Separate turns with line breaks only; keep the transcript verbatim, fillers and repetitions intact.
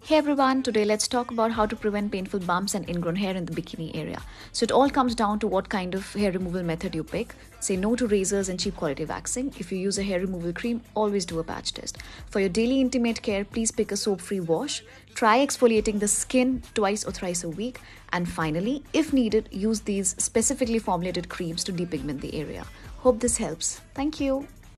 Hey everyone, today let's talk about how to prevent painful bumps and ingrown hair in the bikini area. So it all comes down to what kind of hair removal method you pick. Say no to razors and cheap quality waxing. If you use a hair removal cream, always do a patch test. For your daily intimate care, please pick a soap-free wash. Try exfoliating the skin twice or thrice a week. And finally, if needed, use these specifically formulated creams to depigment the area. Hope this helps. Thank you.